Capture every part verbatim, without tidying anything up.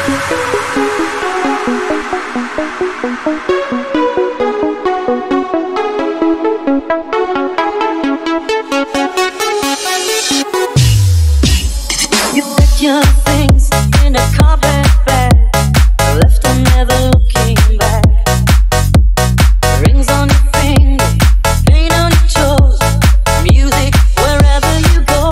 Your things in a carpet bag, left and never looking back. Rings on your finger, paint on your toes, music wherever you go.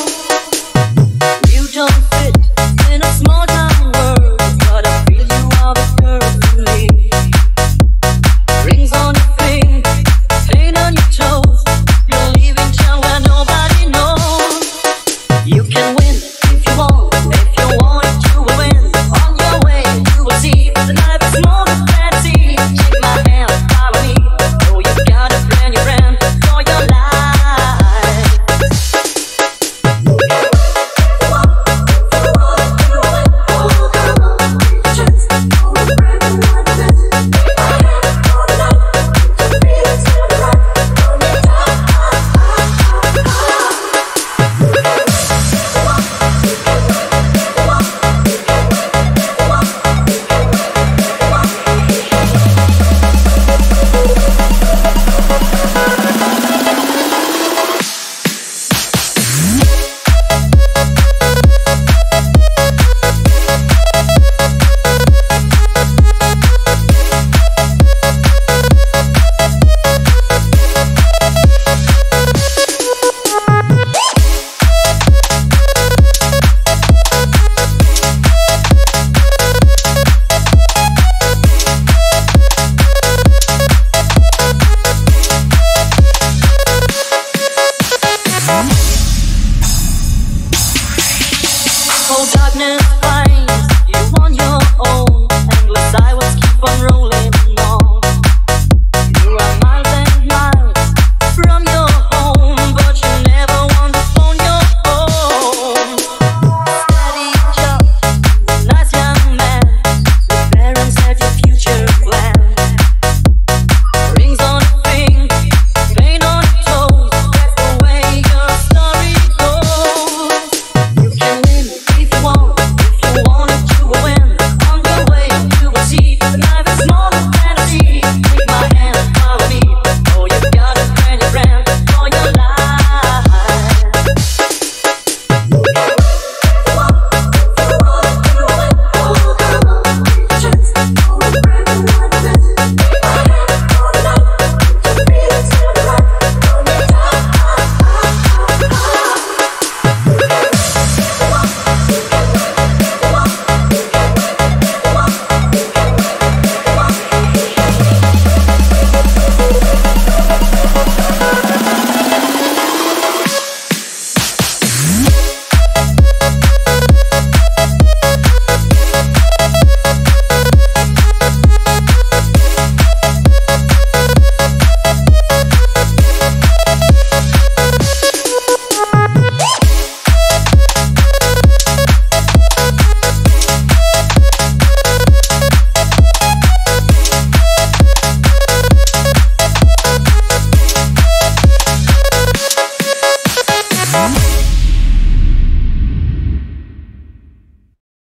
You don't fit in a small town world, but I feel you are the perfectly. Rings on your finger, paint on your toes, you're leaving town where nobody knows. You can win if you want. Oh, darkness finds you on your own. Endless highways keep on rolling.